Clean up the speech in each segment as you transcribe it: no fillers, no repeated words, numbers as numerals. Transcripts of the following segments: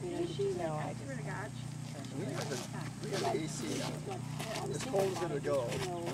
We have an AC as cold as it'll go.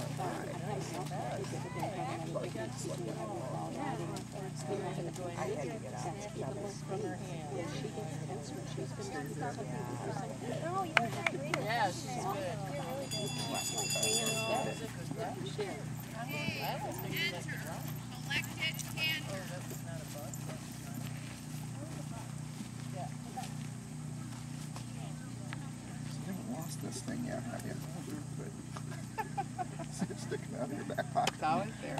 This thing yet, have you? It's sticking out of your back pocket. It's always there.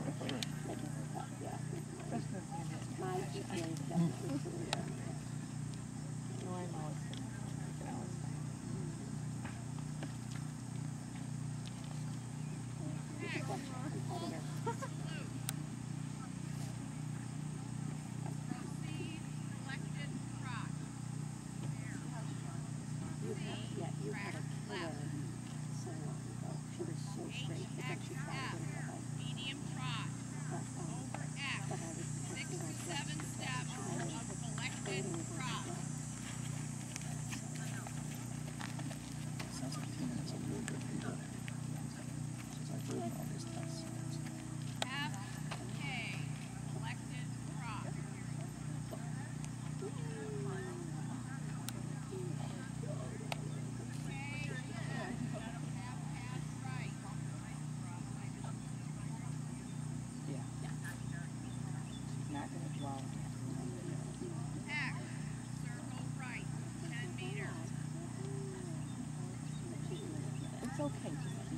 Okay.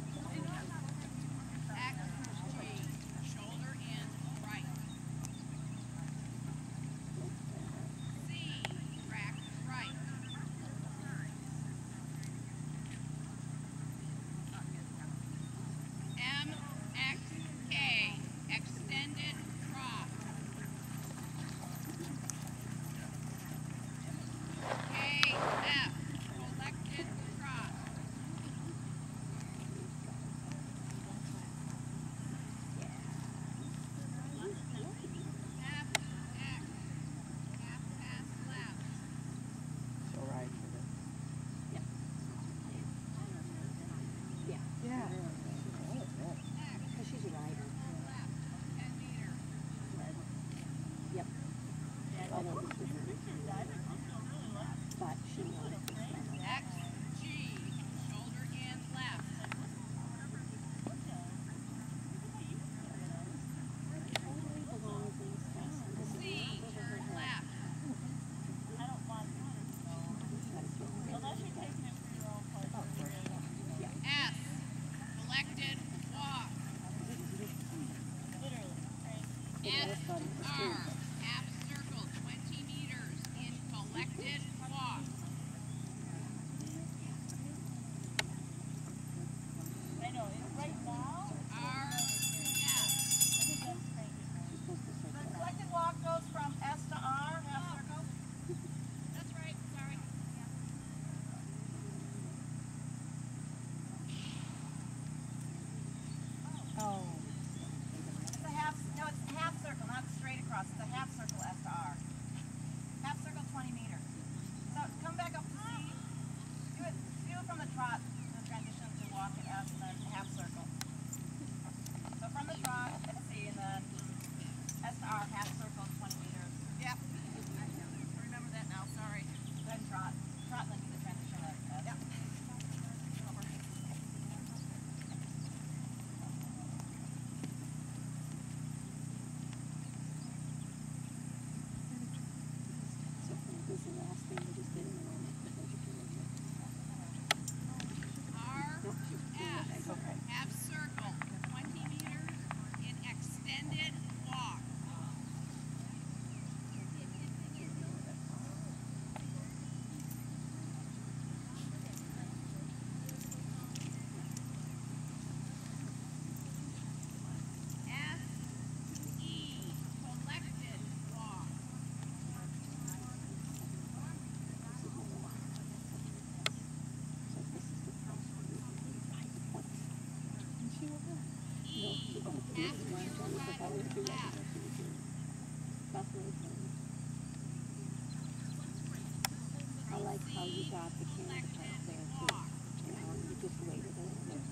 Half circle, 20 meters in collected walk. I know, right now? The collected walk goes from S to R, half circle? That's right, sorry. Oh. It's a half circle, not straight across. It's a half circle S to R. Half circle, 20 meters. So come back up to C. Do it from the trot, the transition to walk at S and then half circle. So from the trot at C and then S to R, half circle, 20 meters. Yep. I remember that now, sorry. Then trot. Trot and then do the transition at S. Yep. Half circle, 20 meters in extended walk. S-E, collected walk. I like how you got the canvas there too. You know, you just waited a little bit.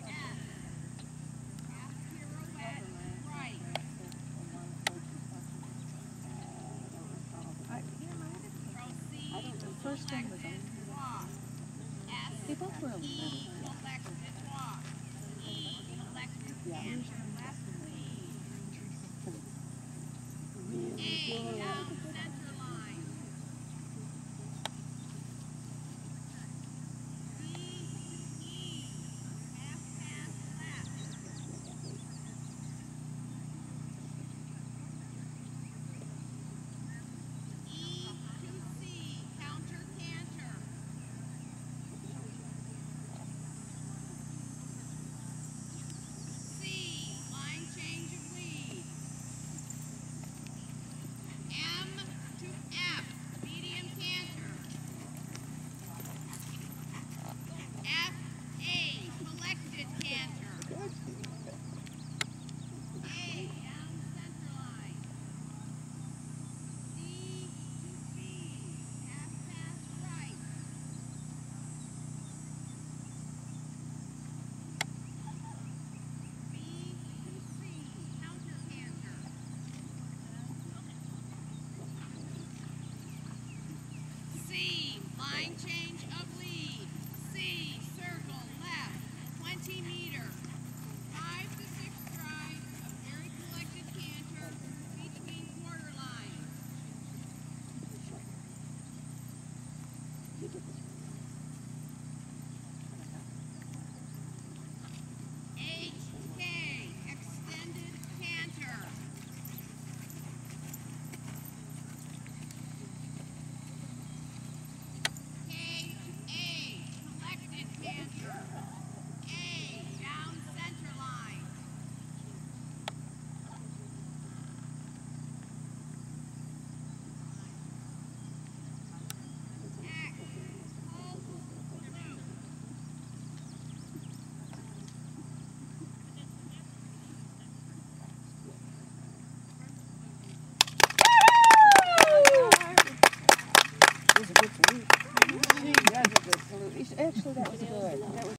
I don't know. The first one was on. They both were a little. Yeah. Line change of lead. C, circle left, 20 meter. 5 to 6 strides of very collected canter between quarter lines. HK, extended canter. Actually, that was good.